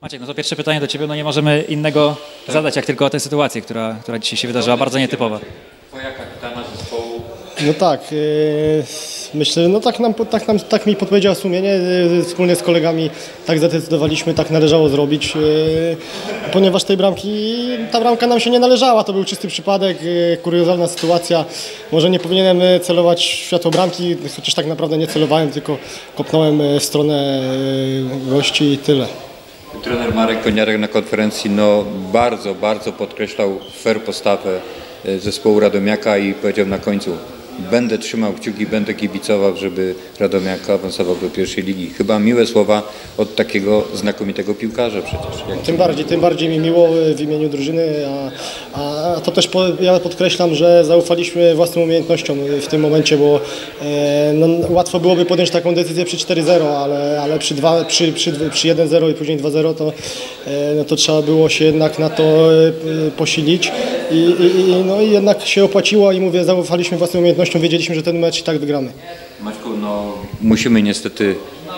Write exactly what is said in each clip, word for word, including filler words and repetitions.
Maciek, no to pierwsze pytanie do Ciebie, no nie możemy innego zadać, jak tylko o tę sytuację, która, która dzisiaj się wydarzyła, bardzo nietypowa. Twoja kapitana zespołu. No tak, yy, myślę, że no tak, nam, tak, nam, tak mi podpowiedziało sumienie, yy, wspólnie z kolegami tak zdecydowaliśmy, tak należało zrobić, yy, ponieważ tej bramki, ta bramka nam się nie należała, to był czysty przypadek, yy, kuriozalna sytuacja, może nie powinienem celować w światło bramki, chociaż tak naprawdę nie celowałem, tylko kopnąłem w stronę yy, gości i tyle. Trener Marek Koniarek na konferencji no bardzo, bardzo podkreślał fair postawę zespołu Radomiaka i powiedział na końcu: będę trzymał kciuki, będę kibicował, żeby Radomiak awansował do pierwszej ligi. Chyba miłe słowa od takiego znakomitego piłkarza przecież. Jak tym bardziej, tym bardziej mi miło w imieniu drużyny, a, a to też po, ja podkreślam, że zaufaliśmy własnym umiejętnościom w tym momencie, bo e, no, łatwo byłoby podjąć taką decyzję przy cztery zero, ale, ale przy, dwa, przy, przy, przy jeden zero i później dwa zero to, e, no, to trzeba było się jednak na to e, posilić i, i, i, no, i jednak się opłaciło i mówię, zaufaliśmy własnym umiejętnościom, wiedzieliśmy, że ten mecz i tak wygramy. Maćku, no musimy niestety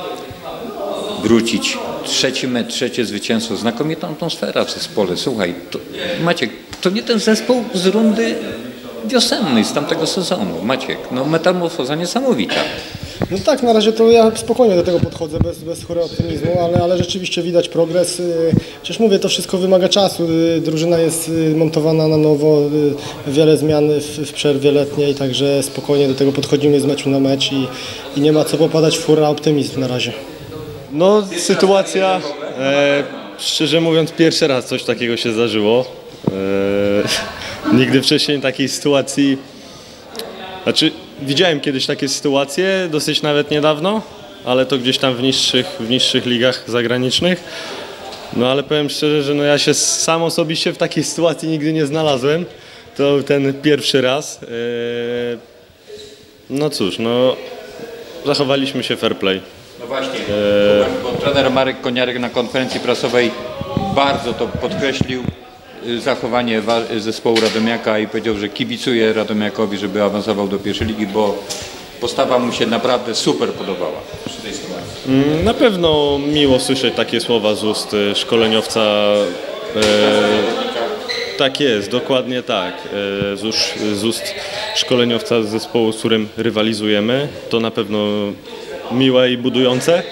wrócić. Trzeci mecz, trzecie zwycięstwo, znakomita atmosfera w zespole. Słuchaj, to, Maciek, to nie ten zespół z rundy wiosennej, z tamtego sezonu. Maciek, no metamorfoza niesamowita. No tak, na razie to ja spokojnie do tego podchodzę, bez, bez chorego optymizmu, ale, ale rzeczywiście widać progres. Przecież mówię, to wszystko wymaga czasu. Drużyna jest montowana na nowo, wiele zmian w, w przerwie letniej, także spokojnie do tego podchodzimy z meczu na mecz i, i nie ma co popadać w hura optymizm na razie. No sytuacja, e, szczerze mówiąc, pierwszy raz coś takiego się zdarzyło. E, nigdy wcześniej takiej sytuacji, znaczy widziałem kiedyś takie sytuacje, dosyć nawet niedawno, ale to gdzieś tam w niższych, w niższych ligach zagranicznych. No ale powiem szczerze, że no ja się sam osobiście w takiej sytuacji nigdy nie znalazłem. To ten pierwszy raz. E, no cóż, no zachowaliśmy się fair play. No właśnie, bo, bo trener Marek Koniarek na konferencji prasowej bardzo to podkreślił, zachowanie zespołu Radomiaka i powiedział, że kibicuje Radomiakowi, żeby awansował do pierwszej ligi, bo postawa mu się naprawdę super podobała przy tej sytuacji. Na pewno miło słyszeć takie słowa z ust szkoleniowca. E, tak jest, dokładnie tak. E, z, ust, z ust szkoleniowca z zespołu, z którym rywalizujemy. To na pewno miłe i budujące.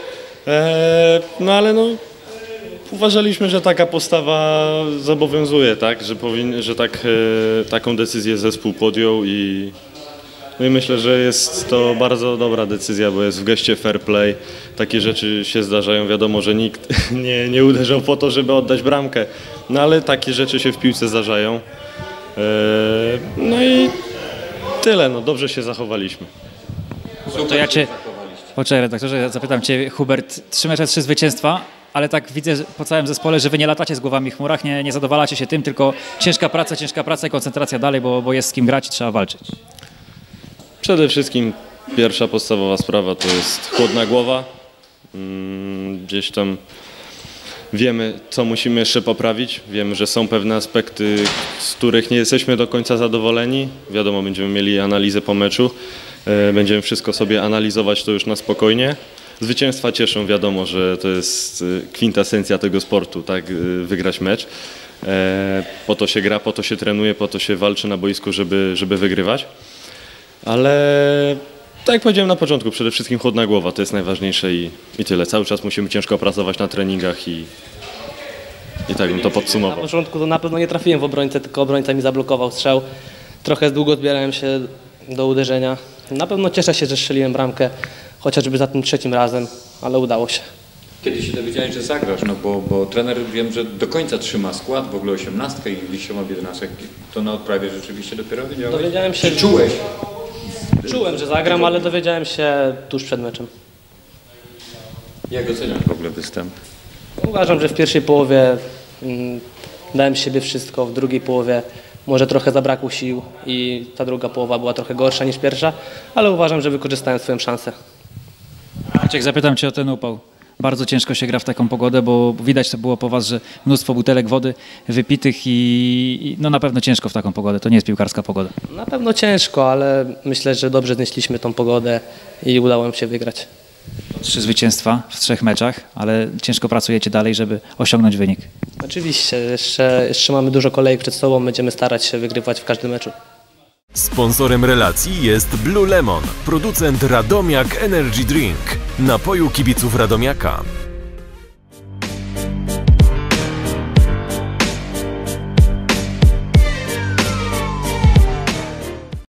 E, no ale no, uważaliśmy, że taka postawa zobowiązuje, tak? Że, powin, że tak, e, taką decyzję zespół podjął i, no i myślę, że jest to bardzo dobra decyzja, bo jest w geście fair play. Takie rzeczy się zdarzają. Wiadomo, że nikt nie, nie uderzał po to, żeby oddać bramkę, no ale takie rzeczy się w piłce zdarzają. E, no i tyle, no dobrze się zachowaliśmy. To ja Cię, poczekaj redaktorze, ja zapytam Cię, Hubert, trzy mecze, trzy zwycięstwa, ale tak widzę po całym zespole, że Wy nie latacie z głowami w chmurach, nie, nie zadowalacie się tym, tylko ciężka praca, ciężka praca i koncentracja dalej, bo, bo jest z kim grać i trzeba walczyć. Przede wszystkim pierwsza podstawowa sprawa to jest chłodna głowa. Gdzieś tam wiemy, co musimy jeszcze poprawić. Wiemy, że są pewne aspekty, z których nie jesteśmy do końca zadowoleni. Wiadomo, będziemy mieli analizę po meczu. Będziemy wszystko sobie analizować to już na spokojnie. Zwycięstwa cieszą, wiadomo, że to jest kwintesencja tego sportu, tak, wygrać mecz. Po to się gra, po to się trenuje, po to się walczy na boisku, żeby, żeby wygrywać. Ale tak jak powiedziałem na początku, przede wszystkim chłodna głowa, to jest najważniejsze i, i tyle. Cały czas musimy ciężko pracować na treningach i, i tak bym to podsumował. Na początku to na pewno nie trafiłem w obrońcę, tylko obrońca mi zablokował strzał. Trochę długo zbierałem się do uderzenia. Na pewno cieszę się, że strzeliłem bramkę, chociażby za tym trzecim razem, ale udało się. Kiedy się dowiedziałeś, że zagrasz, no bo, bo trener wiem, że do końca trzyma skład, w ogóle osiemnastkę i liście ma jedenastkę, to na odprawie rzeczywiście dopiero wiedziałeś? Dowiedziałem się, Czy czułeś? Czułem, że zagram, ale dowiedziałem się tuż przed meczem. Jak oceniasz w ogóle występ? Uważam, że w pierwszej połowie mm, dałem z siebie wszystko, w drugiej połowie może trochę zabrakło sił i ta druga połowa była trochę gorsza niż pierwsza, ale uważam, że wykorzystałem swoją szansę. Maciek, zapytam Cię o ten upał. Bardzo ciężko się gra w taką pogodę, bo widać to było po Was, że mnóstwo butelek wody wypitych i, i no na pewno ciężko w taką pogodę. To nie jest piłkarska pogoda. Na pewno ciężko, ale myślę, że dobrze znieśliśmy tą pogodę i udało nam się wygrać. Trzy zwycięstwa w trzech meczach, ale ciężko pracujecie dalej, żeby osiągnąć wynik. Oczywiście, jeszcze, jeszcze mamy dużo kolejek przed sobą, będziemy starać się wygrywać w każdym meczu. Sponsorem relacji jest Blue Lemon, producent Radomiak Energy Drink, napoju kibiców Radomiaka.